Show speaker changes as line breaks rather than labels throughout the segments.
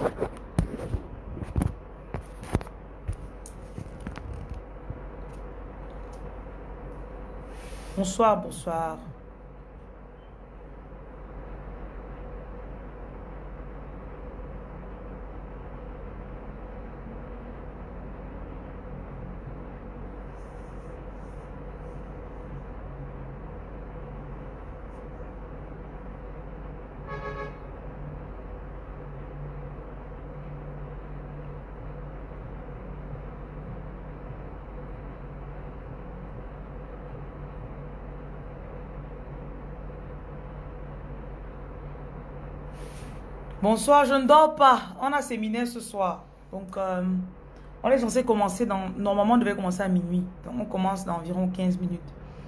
Bonsoir, bonsoir. Bonsoir, je ne dors pas. On a séminaire ce soir. Donc, on est censé commencer Normalement, on devait commencer à minuit. Donc, on commence dans environ 15 minutes.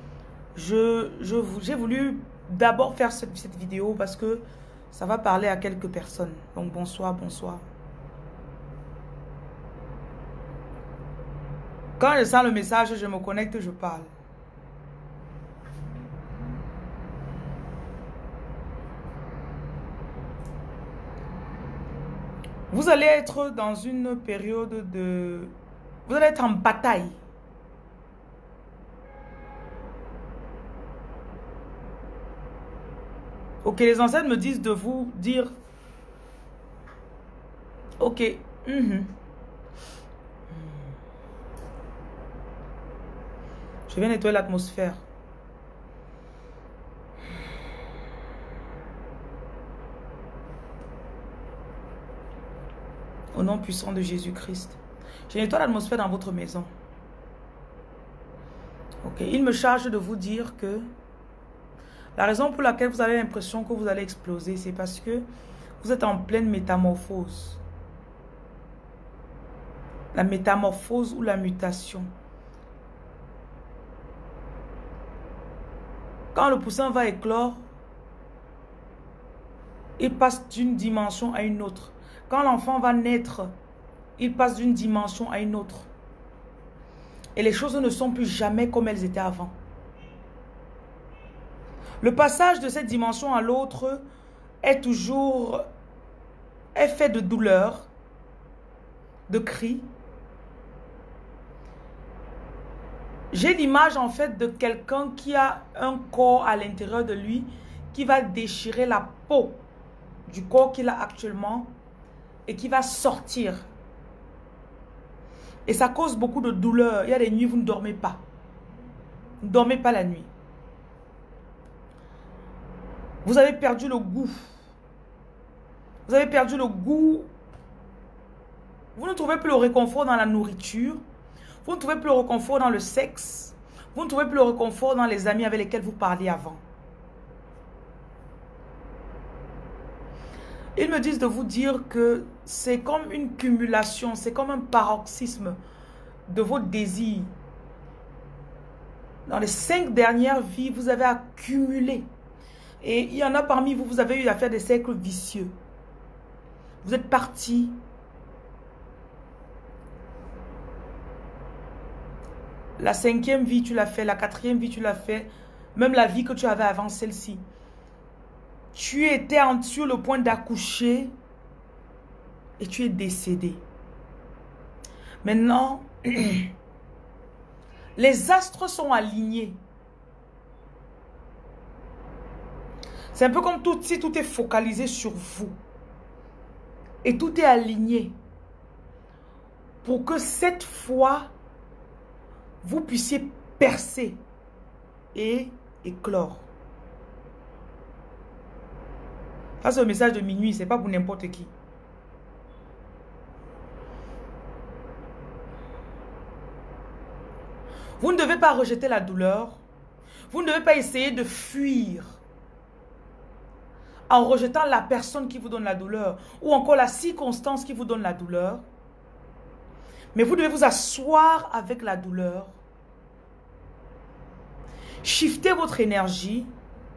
J'ai voulu d'abord faire cette vidéo parce que ça va parler à quelques personnes. Donc, bonsoir, bonsoir. Quand je sens le message, je me connecte, je parle. Vous allez être dans une période de... Vous allez être en bataille. Ok, les ancêtres me disent de vous dire... Ok. Je vais nettoyer l'atmosphère. Au nom puissant de Jésus-Christ. Je nettoie l'atmosphère dans votre maison. Ok, il me charge de vous dire que la raison pour laquelle vous avez l'impression que vous allez exploser, c'est parce que vous êtes en pleine métamorphose. La métamorphose ou la mutation. Quand le poussin va éclore, il passe d'une dimension à une autre. Quand l'enfant va naître, il passe d'une dimension à une autre. Et les choses ne sont plus jamais comme elles étaient avant. Le passage de cette dimension à l'autre est fait de douleur, de cris. J'ai l'image en fait de quelqu'un qui a un corps à l'intérieur de lui qui va déchirer la peau du corps qu'il a actuellement et qui va sortir. Et ça cause beaucoup de douleur. Il y a des nuits où vous ne dormez pas. Vous ne dormez pas la nuit. Vous avez perdu le goût. Vous avez perdu le goût. Vous ne trouvez plus le réconfort dans la nourriture. Vous ne trouvez plus le réconfort dans le sexe. Vous ne trouvez plus le réconfort dans les amis avec lesquels vous parliez avant. Ils me disent de vous dire que c'est comme une cumulation, c'est comme un paroxysme de vos désirs. Dans les 5 dernières vies, vous avez accumulé. Et il y en a parmi vous, vous avez eu à faire des cercles vicieux. Vous êtes partis. La 5e vie, tu l'as fait. La 4e vie, tu l'as fait. Même la vie que tu avais avant celle-ci. Tu étais sur le point d'accoucher et tu es décédé. Maintenant, les astres sont alignés. C'est un peu comme si tout est focalisé sur vous. Et tout est aligné. Pour que cette fois, vous puissiez percer et éclore. Ça, c'est le message de minuit, c'est pas pour n'importe qui. Vous ne devez pas rejeter la douleur. Vous ne devez pas essayer de fuir en rejetant la personne qui vous donne la douleur ou encore la circonstance qui vous donne la douleur. Mais vous devez vous asseoir avec la douleur. Shiftez votre énergie.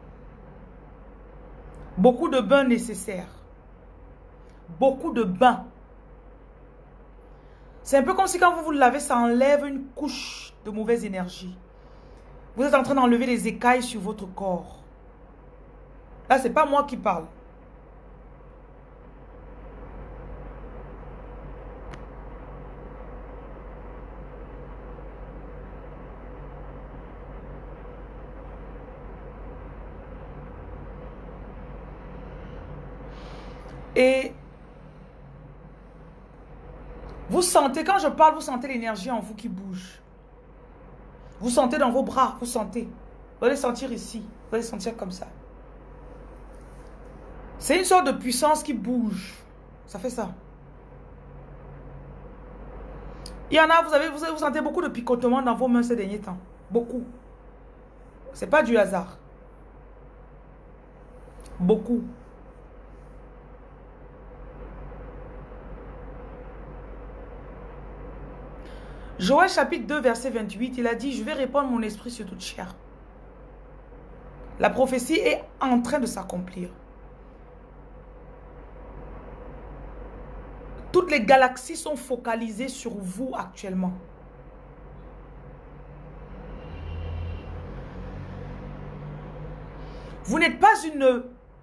Beaucoup de bains nécessaires. Beaucoup de bains. C'est un peu comme si quand vous vous lavez, ça enlève une couche de mauvaise énergie. Vous êtes en train d'enlever les écailles sur votre corps. Là, ce n'est pas moi qui parle. Et vous sentez, quand je parle, vous sentez l'énergie en vous qui bouge. Vous sentez dans vos bras, vous sentez. Vous allez sentir ici, vous allez sentir comme ça. C'est une sorte de puissance qui bouge. Ça fait ça. Il y en a, vous sentez beaucoup de picotements dans vos mains ces derniers temps. Beaucoup. C'est pas du hasard. Beaucoup. Joël chapitre 2 verset 28, il a dit, je vais répandre mon esprit sur toute chair. La prophétie est en train de s'accomplir. Toutes les galaxies sont focalisées sur vous actuellement. Vous n'êtes pas une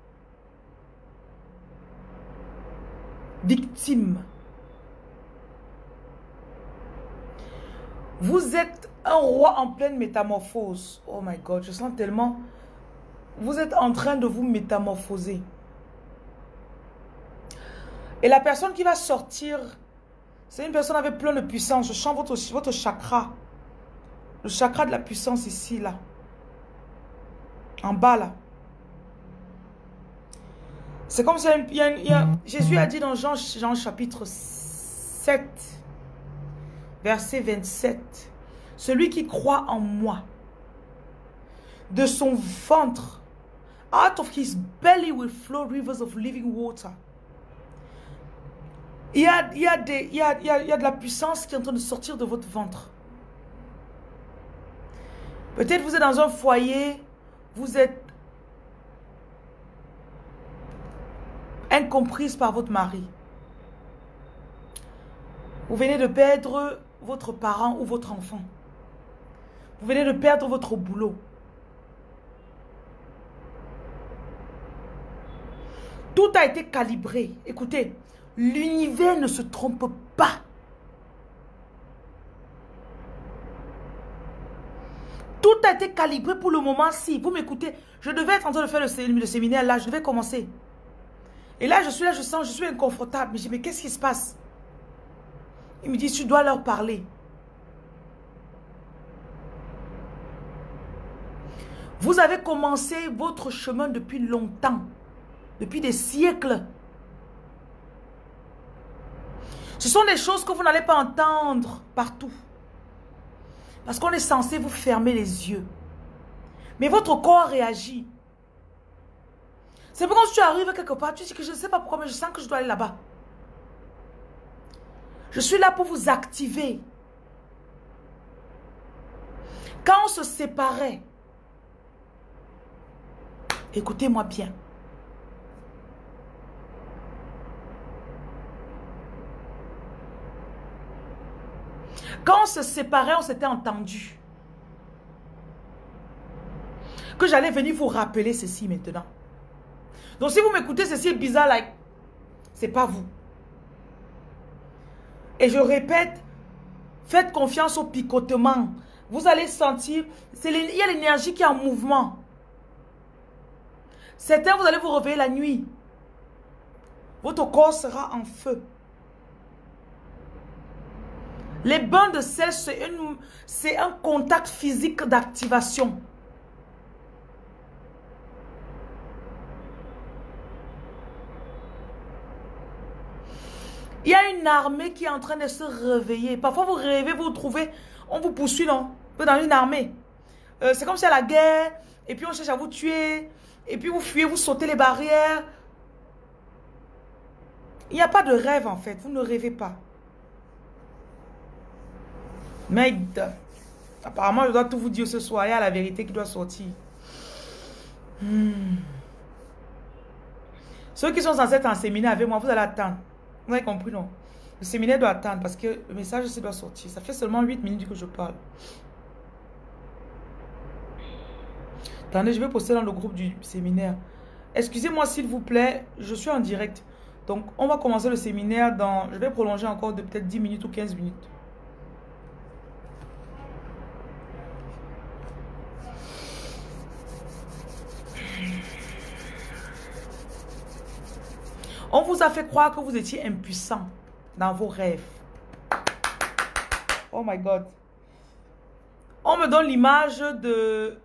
victime. Vous êtes un roi en pleine métamorphose. Oh my God, je sens tellement... Vous êtes en train de vous métamorphoser. Et la personne qui va sortir, c'est une personne avec plein de puissance. Je sens votre chakra. Le chakra de la puissance ici, là. En bas, là. C'est comme si Jésus a dit dans Jean chapitre 7, verset 27. Celui qui croit en moi, de son ventre, out of his belly will flow rivers of living water. Il y a de la puissance qui est en train de sortir de votre ventre. Peut-être vous êtes dans un foyer, vous êtes incomprise par votre mari. Vous venez de perdre votre parent ou votre enfant. Vous venez de perdre votre boulot. Tout a été calibré. Écoutez, l'univers ne se trompe pas. Tout a été calibré pour le moment-ci. Vous m'écoutez, je devais être en train de faire le séminaire là, je devais commencer. Et là, je suis là, je suis inconfortable. Mais je dis, mais qu'est-ce qui se passe? Il me dit, tu dois leur parler. Vous avez commencé votre chemin depuis longtemps. Depuis des siècles. Ce sont des choses que vous n'allez pas entendre partout. Parce qu'on est censé vous fermer les yeux. Mais votre corps réagit. C'est pour quand tu arrives quelque part, tu dis que je ne sais pas pourquoi, mais je sens que je dois aller là-bas. Je suis là pour vous activer. Quand on se séparait, écoutez-moi bien. Quand on se séparait, on s'était entendu. Que j'allais venir vous rappeler ceci maintenant. Donc si vous m'écoutez, ceci est bizarre, like, c'est pas vous. Et je répète, faites confiance au picotement. Vous allez sentir, il y a l'énergie qui est en mouvement. Certains, vous allez vous réveiller la nuit. Votre corps sera en feu. Les bains de sel, c'est un contact physique d'activation. Il y a une armée qui est en train de se réveiller. Parfois, vous rêvez, vous vous trouvez, on vous poursuit, non? Vous êtes dans une armée. C'est comme si à la guerre, et puis on cherche à vous tuer, et puis vous fuyez, vous sautez les barrières. Il n'y a pas de rêve, en fait. Vous ne rêvez pas. Merde. Apparemment, je dois tout vous dire ce soir. Il y a la vérité qui doit sortir. Ceux qui sont censés être en séminaire avec moi, vous allez attendre. Vous avez compris, non? Le séminaire doit attendre parce que le message aussi doit sortir. Ça fait seulement 8 minutes que je parle. Attendez, je vais poster dans le groupe du séminaire. Excusez-moi s'il vous plaît, je suis en direct. Donc, on va commencer le séminaire dans... Je vais prolonger encore de peut-être 10 minutes ou 15 minutes. On vous a fait croire que vous étiez impuissant dans vos rêves. Oh my God. On me donne l'image de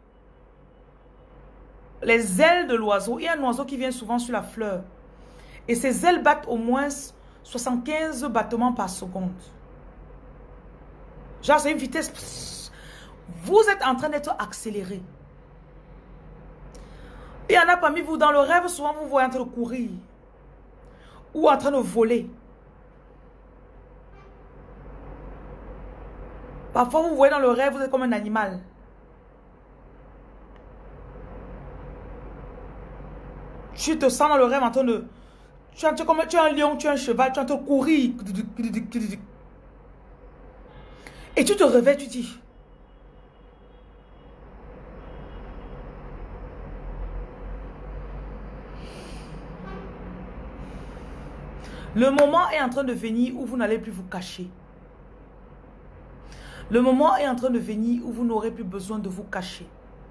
les ailes de l'oiseau. Il y a un oiseau qui vient souvent sur la fleur. Et ses ailes battent au moins 75 battements par seconde. Genre, c'est une vitesse. Vous êtes en train d'être accéléré. Il y en a parmi vous, dans le rêve, souvent vous voyez en train de courir. Ou en train de voler. Parfois, vous voyez dans le rêve, vous êtes comme un animal. Tu te sens dans le rêve en train de... Tu es un lion, tu es un cheval, tu es en train de courir. Et tu te réveilles, tu dis... Le moment est en train de venir où vous n'allez plus vous cacher. Le moment est en train de venir où vous n'aurez plus besoin de vous cacher.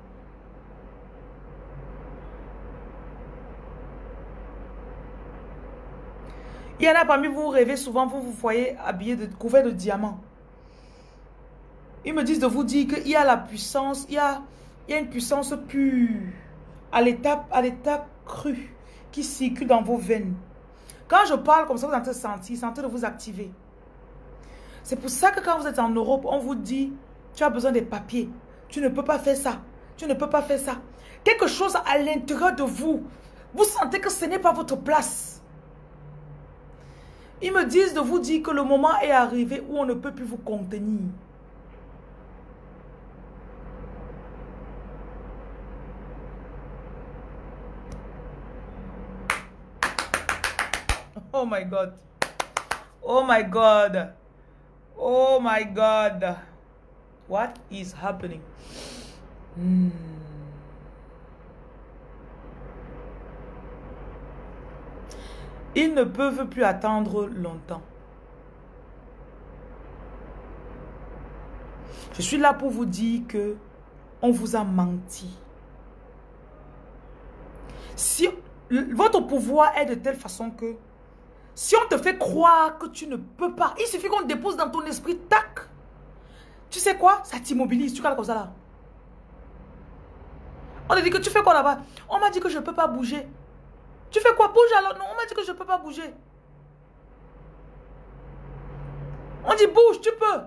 Il y en a parmi vous, vous rêvez souvent, vous vous voyez habillé, couvert de diamants. Ils me disent de vous dire qu'il y a la puissance, il y a une puissance pure, à l'étape crue, qui circule dans vos veines. Quand je parle comme ça, vous êtes en train de sentir, c'est en train de vous activer. C'est pour ça que quand vous êtes en Europe, on vous dit, tu as besoin des papiers. Tu ne peux pas faire ça. Tu ne peux pas faire ça. Quelque chose à l'intérieur de vous. Vous sentez que ce n'est pas votre place. Ils me disent de vous dire que le moment est arrivé où on ne peut plus vous contenir. Oh my God. Oh my God. Oh my God. What is happening? Ils ne peuvent plus attendre longtemps. Je suis là pour vous dire que on vous a menti. Si votre pouvoir est de telle façon que si on te fait croire que tu ne peux pas, il suffit qu'on te dépose dans ton esprit, tac. Tu sais quoi? Ça t'immobilise, tu cales comme ça là. On te dit que tu fais quoi là-bas? On m'a dit que je ne peux pas bouger. Tu fais quoi? Bouge alors. Non, on m'a dit que je ne peux pas bouger. On dit bouge, tu peux.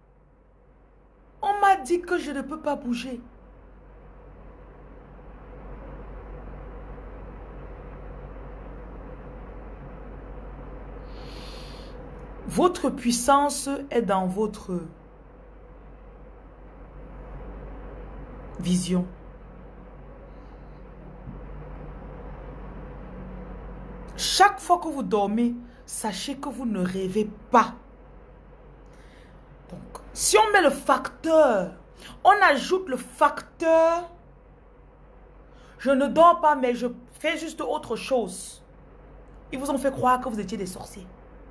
On m'a dit que je ne peux pas bouger. Votre puissance est dans votre vision. Chaque fois que vous dormez, sachez que vous ne rêvez pas. Donc, si on met le facteur, on ajoute le facteur, je ne dors pas, mais je fais juste autre chose. Ils vous ont fait croire que vous étiez des sorciers.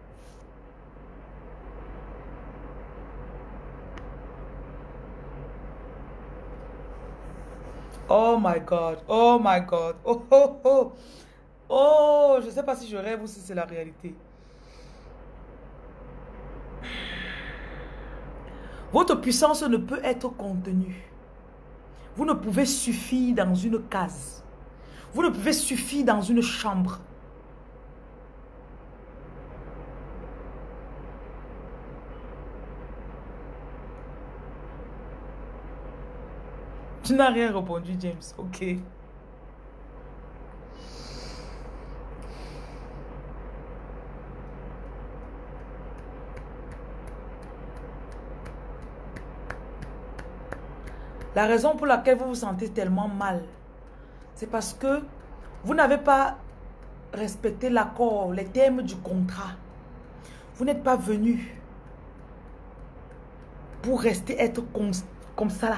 Oh my God, oh my God, oh oh oh, oh, je ne sais pas si je rêve ou si c'est la réalité. Votre puissance ne peut être contenue. Vous ne pouvez suffire dans une case. Vous ne pouvez suffire dans une chambre. Tu n'as rien répondu, James. Ok. La raison pour laquelle vous vous sentez tellement mal, c'est parce que vous n'avez pas respecté l'accord, les termes du contrat. Vous n'êtes pas venu pour rester être comme ça là.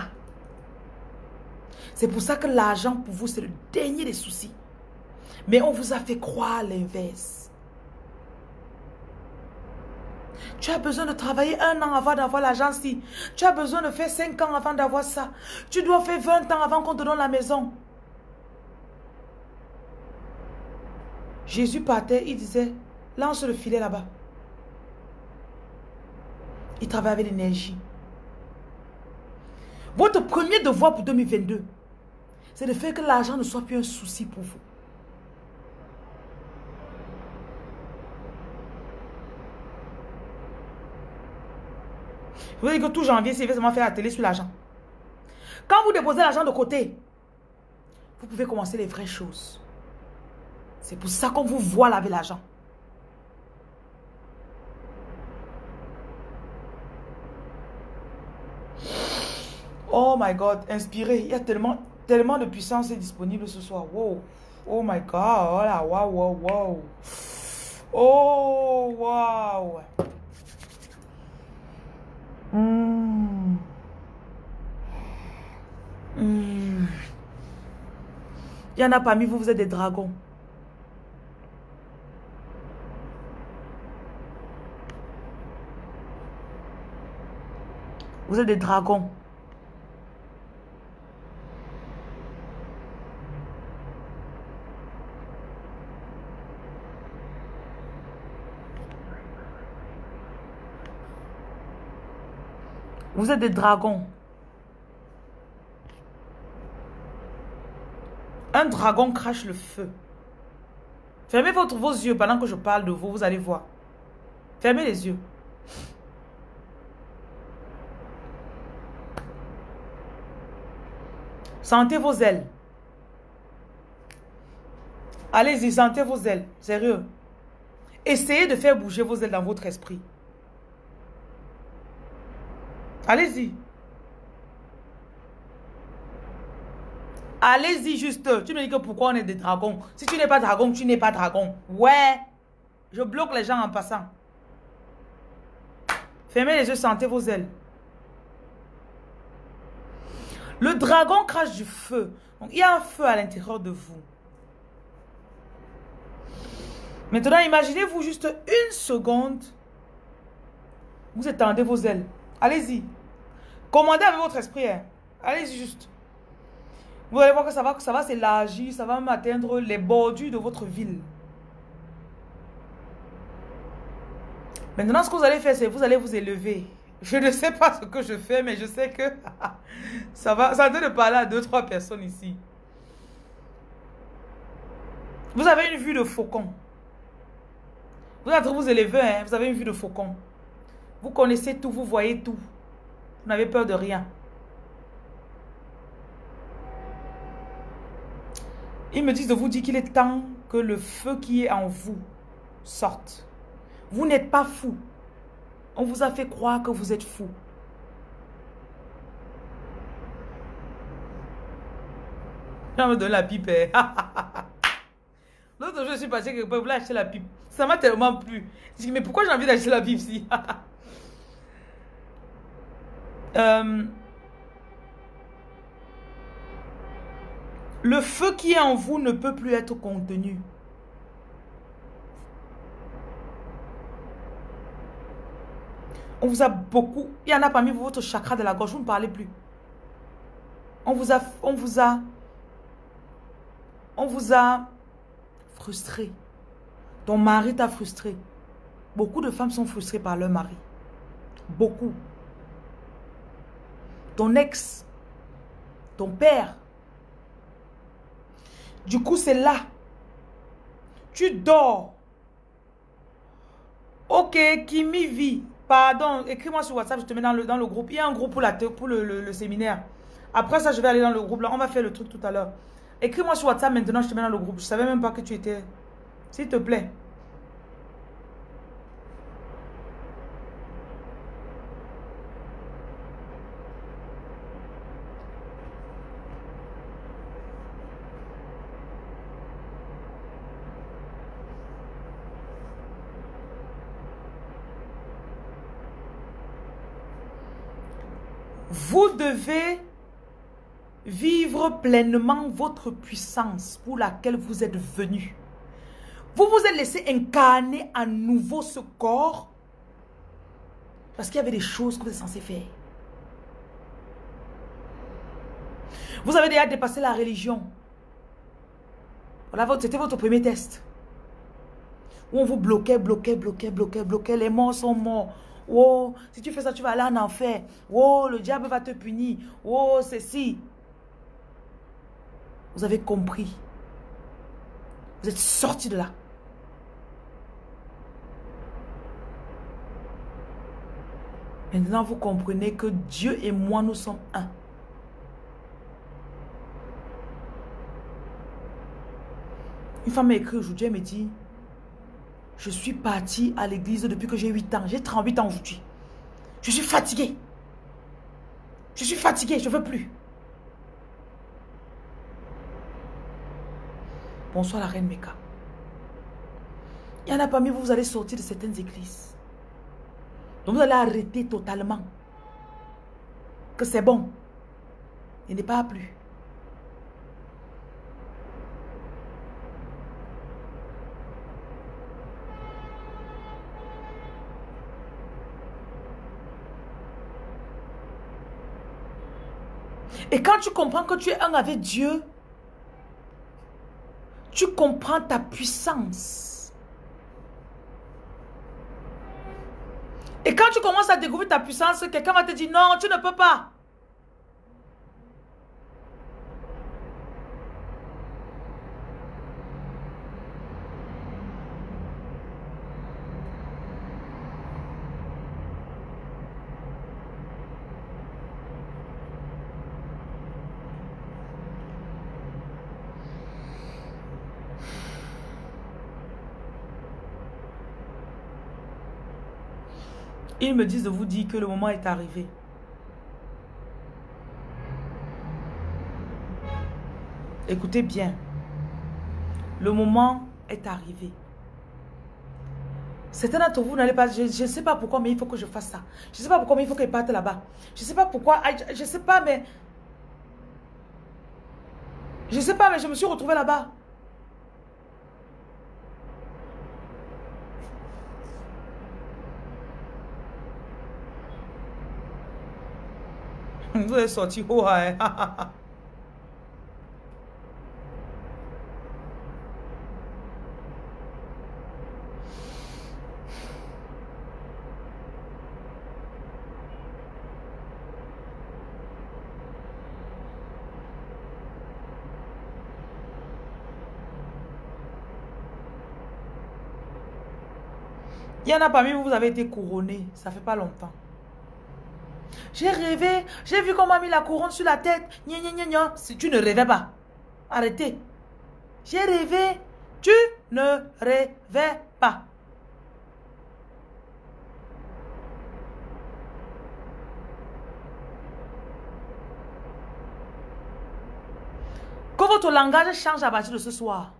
C'est pour ça que l'argent pour vous, c'est le dernier des soucis. Mais on vous a fait croire l'inverse. Tu as besoin de travailler 1 an avant d'avoir l'argent si. Tu as besoin de faire 5 ans avant d'avoir ça. Tu dois faire 20 ans avant qu'on te donne la maison. Jésus partait, il disait, lance le filet là-bas. Il travaille avec l'énergie. Votre premier devoir pour 2022, c'est de faire que l'argent ne soit plus un souci pour vous. Vous voyez que tout janvier, c'est vraiment faire la télé sur l'argent. Quand vous déposez l'argent de côté, vous pouvez commencer les vraies choses. C'est pour ça qu'on vous voit laver l'argent. Oh my God, inspirez. Il y a tellement de puissance disponible ce soir. Wow. Oh my God. Oh là, wow, wow, wow. Oh, wow. Il y en a parmi vous, vous êtes des dragons. Vous êtes des dragons. Vous êtes des dragons. Un dragon crache le feu. Fermez vos yeux pendant que je parle de vous, vous allez voir. Fermez les yeux. Sentez vos ailes. Allez-y, sentez vos ailes. Sérieux. Essayez de faire bouger vos ailes dans votre esprit. Allez-y. Allez-y juste. Tu me dis que pourquoi on est des dragons. Si tu n'es pas dragon, tu n'es pas dragon. Ouais. Je bloque les gens en passant. Fermez les yeux, sentez vos ailes. Le dragon crache du feu. Donc, il y a un feu à l'intérieur de vous. Maintenant, imaginez-vous juste une seconde. Vous étendez vos ailes. Allez-y. Commandez avec votre esprit. Hein. Allez-y juste. Vous allez voir que ça va s'élargir. Ça va même atteindre les bordures de votre ville. Maintenant, ce que vous allez faire, c'est vous allez vous élever. Je ne sais pas ce que je fais, mais je sais que ça doit de parler à 2-3 personnes ici. Vous avez une vue de faucon. Vous êtes vous élever, hein, vous avez une vue de faucon. Vous connaissez tout, vous voyez tout. Vous n'avez peur de rien. Ils me disent de vous dire qu'il est temps que le feu qui est en vous sorte. Vous n'êtes pas fou. On vous a fait croire que vous êtes fou. Je me donne la pipe. L'autre jour, je suis passé quelque part, vous voulez acheter la pipe. Ça m'a tellement plu. Je dis, mais pourquoi j'ai envie d'acheter la pipe si le feu qui est en vous ne peut plus être contenu. On vous a beaucoup... Il y en a parmi vous, votre chakra de la gorge, vous ne parlez plus. On vous a frustré. Ton mari t'a frustré. Beaucoup de femmes sont frustrées par leur mari. Beaucoup. Ton ex, ton père. Du coup, c'est là. Tu dors. Ok, Kimi vit. Pardon, écris-moi sur WhatsApp, je te mets dans le groupe. Il y a un groupe pour le séminaire. Après ça, je vais aller dans le groupe. Là, on va faire le truc tout à l'heure. Écris-moi sur WhatsApp maintenant, je te mets dans le groupe. Je ne savais même pas que tu étais... S'il te plaît. Vous devez vivre pleinement votre puissance pour laquelle vous êtes venu. Vous vous êtes laissé incarner à nouveau ce corps parce qu'il y avait des choses que vous êtes censé faire. Vous avez déjà dépassé la religion. Voilà, c'était votre premier test. où on vous bloquait, bloquait. Les morts sont morts. Oh, si tu fais ça, tu vas aller en enfer. Oh, le diable va te punir. Oh, ceci. Vous avez compris. Vous êtes sortis de là. Maintenant, vous comprenez que Dieu et moi, nous sommes un. Une femme m'a écrit aujourd'hui, elle me dit, je suis partie à l'église depuis que j'ai 8 ans. J'ai 38 ans aujourd'hui. Je suis fatiguée. Je suis fatiguée, je ne veux plus. Bonsoir la reine Meka. Il y en a parmi vous, vous allez sortir de certaines églises. Donc vous allez arrêter totalement. Que c'est bon. Il n'est pas plus. Et quand tu comprends que tu es un avec Dieu, tu comprends ta puissance. Et quand tu commences à découvrir ta puissance, quelqu'un va te dire non, tu ne peux pas. Ils me disent de vous dire que le moment est arrivé. Écoutez bien. Le moment est arrivé. Certains d'entre vous n'allez pas... Je ne sais pas pourquoi, mais il faut que je fasse ça. Je ne sais pas pourquoi, mais il faut que je parte là-bas. Je ne sais pas pourquoi. Je ne sais pas, mais... Je ne sais pas, mais je me suis retrouvée là-bas. Vous êtes sorti. Oh, hein. Il y en a parmi vous, vous avez été couronné. Ça fait pas longtemps. J'ai rêvé, j'ai vu qu'on m'a mis la couronne sur la tête. Gna, gna, gna, gna. Si tu ne rêvais pas, arrêtez. J'ai rêvé, tu ne rêvais pas. Que votre langage change à partir de ce soir.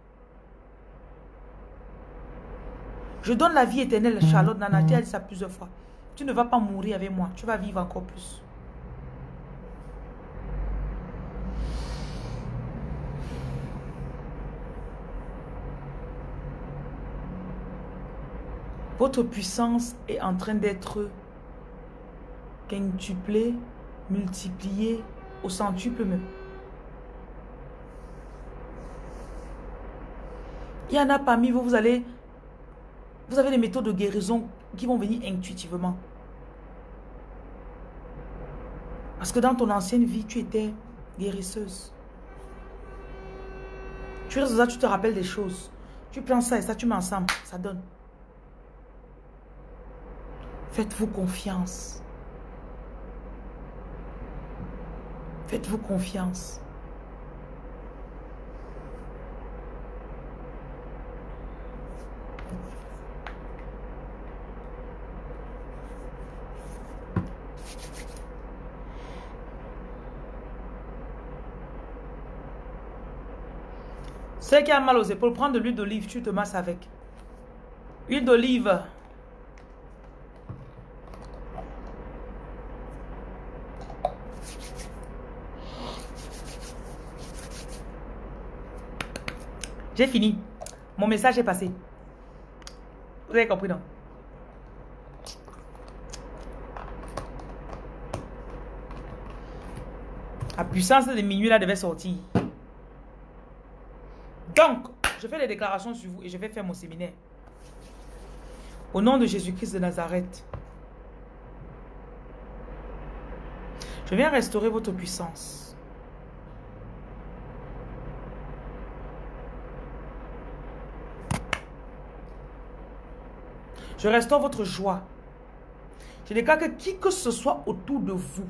Je donne la vie éternelle, Charlotte Nanaté a dit ça plusieurs fois. Tu ne vas pas mourir avec moi, tu vas vivre encore plus. Votre puissance est en train d'être quintuplée, multipliée, au centuple même. Il y en a parmi vous, vous avez des méthodes de guérison qui vont venir intuitivement. Parce que dans ton ancienne vie, tu étais guérisseuse. Tu restes là, tu te rappelles des choses. Tu prends ça et ça, tu mets ensemble, ça donne. Faites-vous confiance. Faites-vous confiance. Ceux qui a mal aux épaules, prends de l'huile d'olive, tu te masses avec. Huile d'olive. J'ai fini. Mon message est passé. Vous avez compris, non? La puissance de minuit là devait sortir. Donc, je fais les déclarations sur vous et je vais faire mon séminaire. Au nom de Jésus-Christ de Nazareth, je viens restaurer votre puissance. Je restaure votre joie. Je déclare que qui que ce soit autour de vous,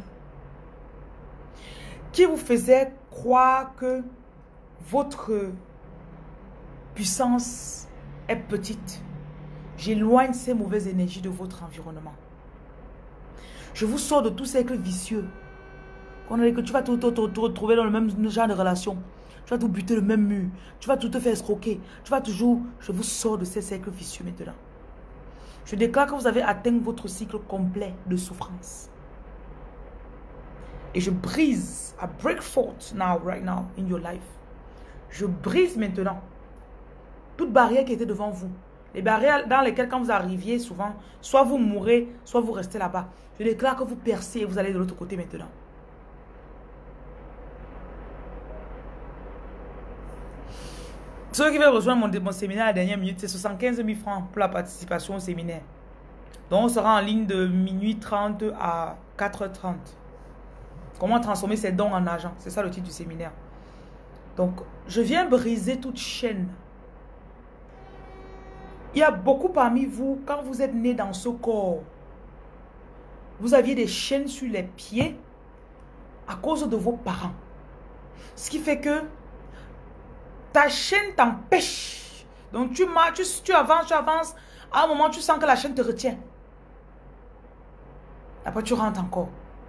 qui vous faisait croire que votre puissance est petite, j'éloigne ces mauvaises énergies de votre environnement. Je vous sors de tout cercle vicieux. On a dit que tu vas te retrouver dans le même genre de relation. Tu vas tout buter le même mur. Tu vas tout te faire escroquer. Tu vas toujours... Je vous sors de ces cercles vicieux maintenant. Je déclare que vous avez atteint votre cycle complet de souffrance. Et je brise, I break forth now, right now, in your life. Je brise maintenant toute barrière qui était devant vous. Les barrières dans lesquelles quand vous arriviez souvent, soit vous mourrez, soit vous restez là-bas. Je déclare que vous percez et vous allez de l'autre côté maintenant. Ceux qui veulent rejoindre mon séminaire à la dernière minute, c'est 75 000 francs pour la participation au séminaire. Donc on sera en ligne de minuit 30 à 4h30. Comment transformer ses dons en argent? C'est ça le titre du séminaire. Donc, je viens briser toute chaîne. Il y a beaucoup parmi vous, quand vous êtes nés dans ce corps, vous aviez des chaînes sur les pieds à cause de vos parents. Ce qui fait que ta chaîne t'empêche. Donc, tu avances. À un moment, tu sens que la chaîne te retient. Après, tu rentres encore.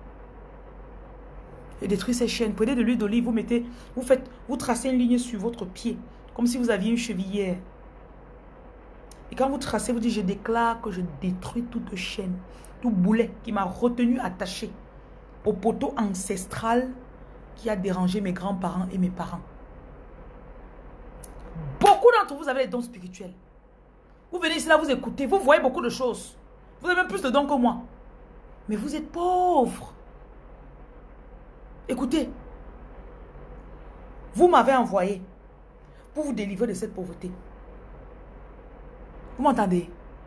Et détruis ces chaînes. Prenez de l'huile d'olive, vous tracez une ligne sur votre pied, comme si vous aviez une chevillère. Et quand vous tracez, vous dites, je déclare que je détruis toute chaîne, tout boulet qui m'a retenu attaché au poteau ancestral qui a dérangé mes grands-parents et mes parents. Beaucoup d'entre vous avez les dons spirituels. Vous venez ici là, vous écoutez, vous voyez beaucoup de choses. Vous avez même plus de dons que moi. Mais vous êtes pauvres. Écoutez, vous m'avez envoyé pour vous délivrer de cette pauvreté. Vous m'entendez?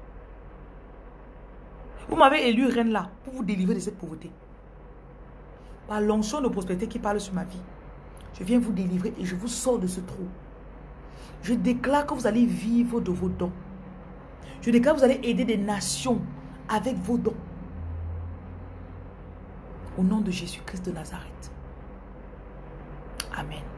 Vous m'avez élu reine là pour vous délivrer de cette pauvreté. Par l'onction de prospérité qui parle sur ma vie, je viens vous délivrer et je vous sors de ce trou. Je déclare que vous allez vivre de vos dons. Je déclare que vous allez aider des nations avec vos dons. Au nom de Jésus-Christ de Nazareth. Amen.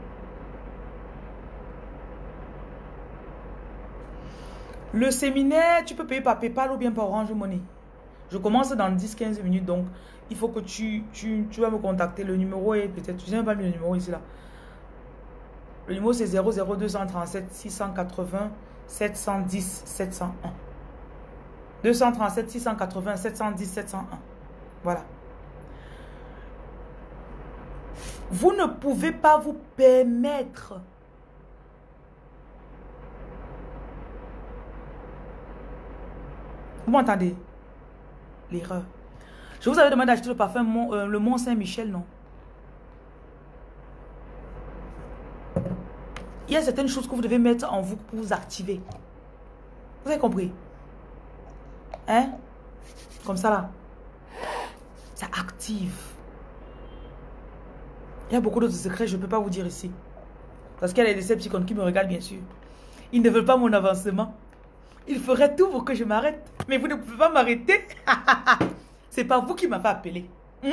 Le séminaire, tu peux payer par PayPal ou bien par Orange Money. Je commence dans 10-15 minutes, donc il faut que tu vas me contacter. Le numéro est peut-être, je n'ai même pas mis le numéro ici là. Le numéro c'est 00237 680 710 701. 237 680 710 701. Voilà. Vous ne pouvez pas vous permettre vous m'entendez? L'erreur. Je vous avais demandé d'acheter le parfum le Mont Saint-Michel, non? Il y a certaines choses que vous devez mettre en vous pour vous activer. Vous avez compris? Hein? Comme ça là. Ça active. Il y a beaucoup d'autres secrets, je ne peux pas vous dire ici. Parce qu'il y a les Decepticons qui me regardent, bien sûr. Ils ne veulent pas mon avancement. Ils feraient tout pour que je m'arrête. Mais vous ne pouvez pas m'arrêter. C'est pas vous qui m'avez appelé.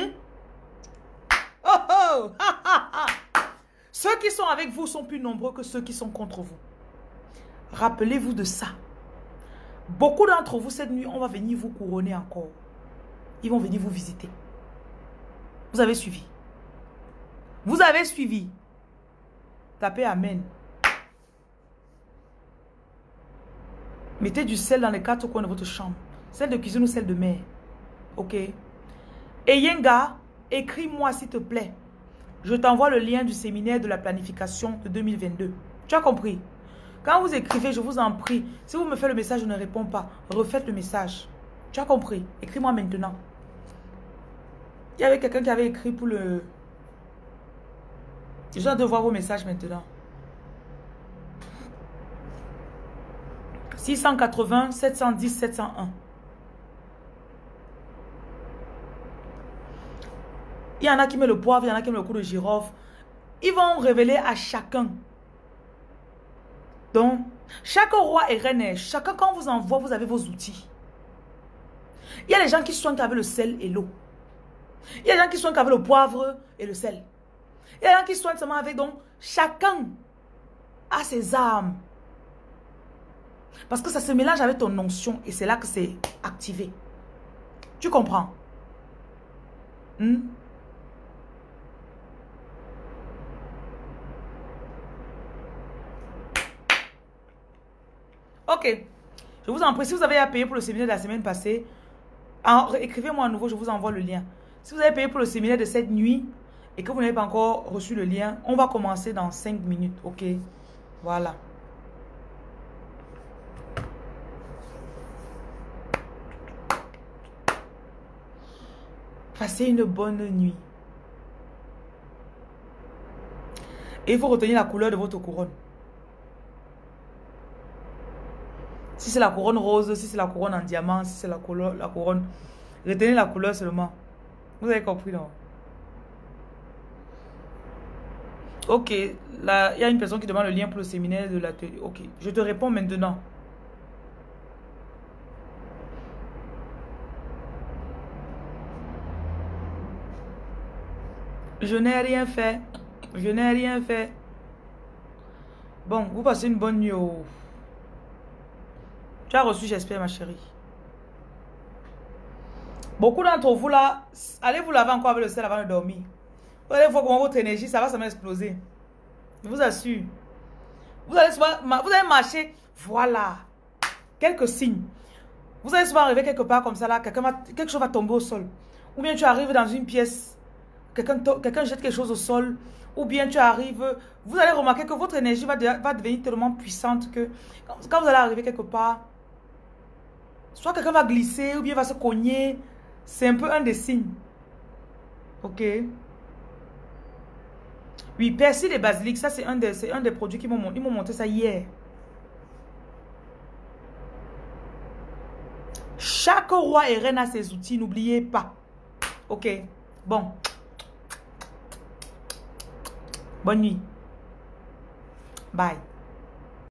Oh oh! Ceux qui sont avec vous sont plus nombreux que ceux qui sont contre vous. Rappelez-vous de ça. Beaucoup d'entre vous, cette nuit, on va venir vous couronner encore. Ils vont venir vous visiter. Vous avez suivi. Vous avez suivi. Tapez Amen. Mettez du sel dans les 4 coins de votre chambre. Celle de cuisine ou celle de mer. Ok. Et Yenga, écris-moi s'il te plaît. Je t'envoie le lien du séminaire de la planification de 2022. Tu as compris? Quand vous écrivez, je vous en prie. Si vous me faites le message, je ne réponds pas. Refaites le message. Tu as compris? Écris-moi maintenant. Il y avait quelqu'un qui avait écrit pour le... Je dois devoir vos messages maintenant. 680, 710, 701. Il y en a qui mettent le poivre, il y en a qui mettent le cou de girofle. Ils vont révéler à chacun. Donc, chaque roi et reine, chacun quand on vous envoie, vous avez vos outils. Il y a les gens qui soignent avec le sel et l'eau. Il y a les gens qui soignent avec le poivre et le sel. Il y a les gens qui soignent seulement avec, donc, chacun a ses armes. Parce que ça se mélange avec ton onction et c'est là que c'est activé. Tu comprends? Ok. Je vous en prie, si vous avez à payer pour le séminaire de la semaine passée, écrivez-moi à nouveau, je vous envoie le lien. Si vous avez payé pour le séminaire de cette nuit et que vous n'avez pas encore reçu le lien, on va commencer dans 5 minutes. Ok. Voilà. Passez une bonne nuit. Et il faut retenir la couleur de votre couronne. Si c'est la couronne rose, si c'est la couronne en diamant, si c'est la couronne... Retenez la couleur seulement. Vous avez compris, non? Ok, là, il y a une personne qui demande le lien pour le séminaire de l'atelier. Ok, je te réponds maintenant. Je n'ai rien fait. Je n'ai rien fait. Bon, vous passez une bonne nuit. Tu as reçu, j'espère, ma chérie. Beaucoup d'entre vous là, allez vous laver encore avec le sel avant de dormir. Vous allez voir comment votre énergie, ça va seulement exploser. Je vous assure. Vous allez marcher. Voilà. Quelques signes. Vous allez souvent arriver quelque part comme ça là, quelque chose va tomber au sol. Ou bien tu arrives dans une pièce, quelqu'un jette quelque chose au sol. Ou bien tu arrives, vous allez remarquer que votre énergie va devenir tellement puissante que quand vous allez arriver quelque part, soit quelqu'un va glisser ou bien va se cogner. C'est un peu un des signes. Ok. Oui, persil et basilic, ça c'est un des produits ils m'ont montré ça hier. Chaque roi et reine a ses outils, n'oubliez pas. Ok. Bon. Bonne nuit. Bye.